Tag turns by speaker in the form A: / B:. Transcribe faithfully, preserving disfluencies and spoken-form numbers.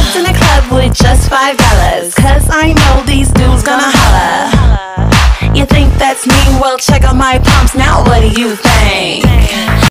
A: Walked in the club with just five dollars, cause I know these dudes gonna holla. You think that's me? Well, check out my pumps now, what do you think?